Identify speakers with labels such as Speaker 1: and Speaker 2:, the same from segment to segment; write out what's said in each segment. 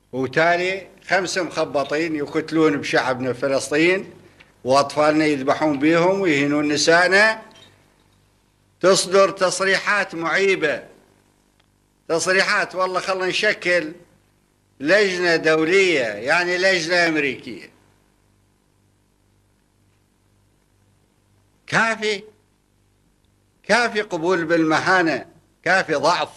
Speaker 1: وتالي 5 مخبطين يقتلون بشعبنا فلسطين، وأطفالنا يذبحون بيهم ويهينون نسائنا. تصدر تصريحات معيبة، تصريحات والله خلنا نشكل لجنة دولية، يعني لجنة أمريكية. كافي قبول بالمهانة، كافي ضعف،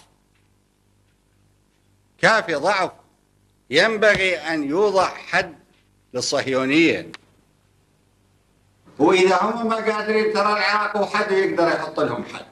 Speaker 1: كافي ضعف. ينبغي أن يوضع حد للصهيونية. وإذا هم ما قادرين، ترى العراق وحد يقدر يحط لهم حد.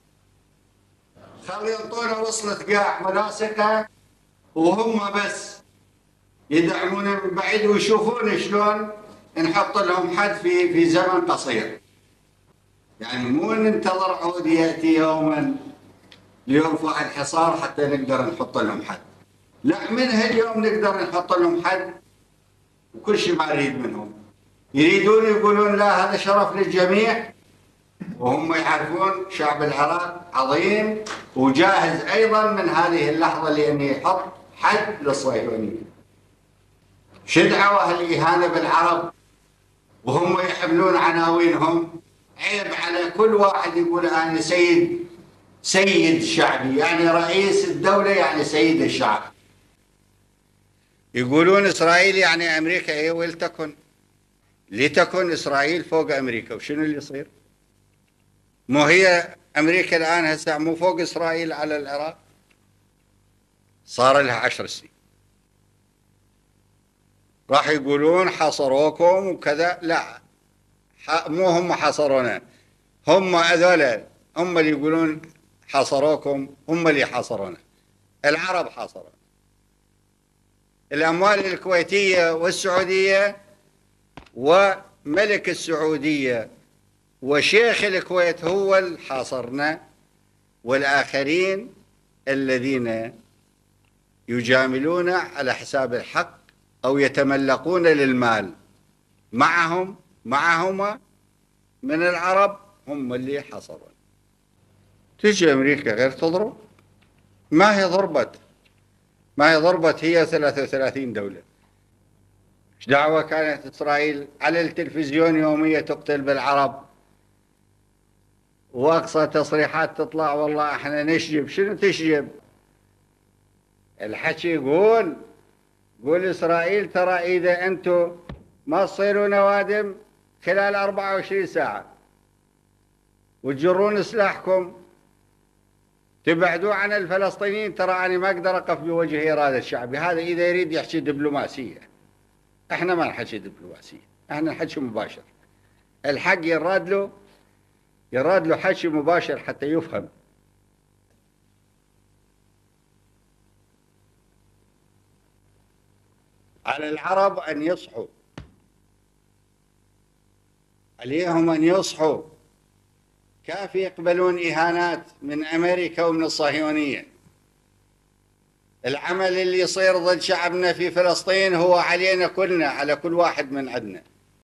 Speaker 1: خلي ينطونا وصلة قاع ملاصقة وهم بس يدعمون من بعيد ويشوفون شلون نحط لهم حد في زمن قصير. يعني مو ننتظر عود يأتي يوما ليرفع الحصار حتى نقدر نحط لهم حد. لا، من هاليوم نقدر نحط لهم حد. وكل شيء ما نريد منهم. يريدون يقولون لا هذا شرف للجميع، وهم يعرفون شعب العراق عظيم وجاهز أيضا من هذه اللحظة لأن يحط حد للصهيونية. شدعوا الإهانة بالعرب وهم يحملون عناوينهم. عيب على كل واحد يقول أنا سيد شعبي، يعني رئيس الدولة، يعني سيد الشعب. يقولون إسرائيل يعني أمريكا. إيه لتكن إسرائيل فوق أمريكا، وشنو اللي يصير؟ مو هي أمريكا الآن هسه مو فوق إسرائيل على العراق؟ صار لها 10 سنين. راح يقولون حصروكم وكذا. لا، مو هم حصرونا، هم هذول هم اللي يقولون حصروكم، هم اللي حصرونا. العرب حصرونا. الأموال الكويتية والسعودية وملك السعودية وشيخ الكويت هو اللي حاصرنا، والآخرين الذين يجاملون على حساب الحق أو يتملقون للمال معهما من العرب هم اللي حصروا. تجي أمريكا غير تضرب؟ ما هي ضربت هي 33 دولة. ايش دعوة كانت إسرائيل على التلفزيون يوميا تقتل بالعرب، وأقصى تصريحات تطلع والله احنا نشجب. شنو تشجب؟ الحكي يقول إسرائيل ترى إذا أنتم ما تصيروا نوادم خلال 24 ساعة وتجرون سلاحكم تبعدوا عن الفلسطينيين، ترى أنا ما أقدر أقف بوجه إرادة شعبي. هذا إذا يريد يحكي دبلوماسية. احنا ما نحكي دبلوماسية، احنا نحكي مباشر. الحق يراد له حكي مباشر حتى يفهم. على العرب أن يصحوا، عليهم أن يصحوا. كافي يقبلون إهانات من أمريكا ومن الصهيونية. العمل اللي يصير ضد شعبنا في فلسطين هو علينا كلنا، على كل واحد من عندنا.